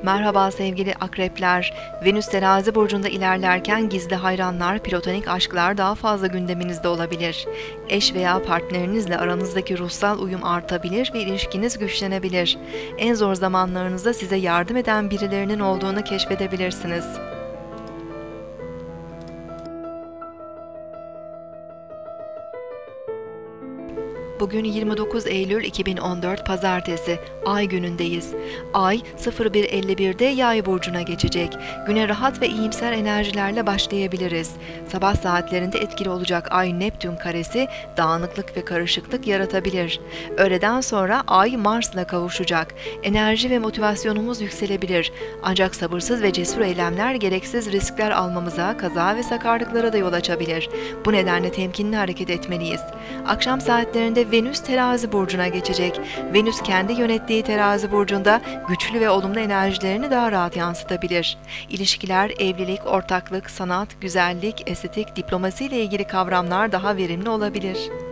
Merhaba sevgili akrepler. Venüs terazi burcunda ilerlerken gizli hayranlar, platonik aşklar daha fazla gündeminizde olabilir. Eş veya partnerinizle aranızdaki ruhsal uyum artabilir ve ilişkiniz güçlenebilir. En zor zamanlarınızda size yardım eden birilerinin olduğunu keşfedebilirsiniz. Bugün 29 Eylül 2014 Pazartesi, Ay günündeyiz. Ay 01.51'de Yay burcuna geçecek. Güne rahat ve iyimser enerjilerle başlayabiliriz. Sabah saatlerinde etkili olacak Ay-Neptün karesi dağınıklık ve karışıklık yaratabilir. Öğleden sonra Ay Mars'la kavuşacak. Enerji ve motivasyonumuz yükselebilir. Ancak sabırsız ve cesur eylemler gereksiz riskler almamıza, kaza ve sakarlıklara da yol açabilir. Bu nedenle temkinli hareket etmeliyiz. Akşam saatlerinde Venüs terazi burcuna geçecek. Venüs kendi yönettiği terazi burcunda güçlü ve olumlu enerjilerini daha rahat yansıtabilir. İlişkiler, evlilik, ortaklık, sanat, güzellik, estetik, diplomasi ile ilgili kavramlar daha verimli olabilir.